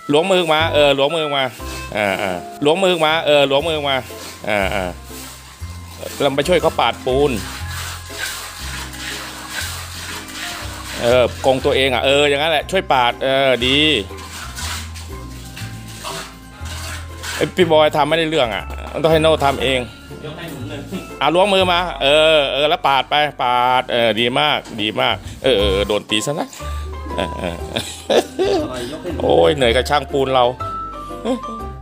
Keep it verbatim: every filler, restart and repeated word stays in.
ล้วงมือมาเออล้วงมือมาอ่าอ่าล้วงมือมาเออล้วงมือมาอ่าอ่าเราไปช่วยเขาปาดปูนเออกงตัวเองอ่ะเอออย่างนั้นแหละช่วยปาดเออดีไอพี่บอยทำไม่ได้เรื่องอ่ะต้องให้โน่ทำเองอ่ะล้วงมือมาเออเออแล้วปาดไปปาดเออดีมากดีมากเออเออโดนตีซะนะโอ้ยเหนื่อยกับช่างปูนเรา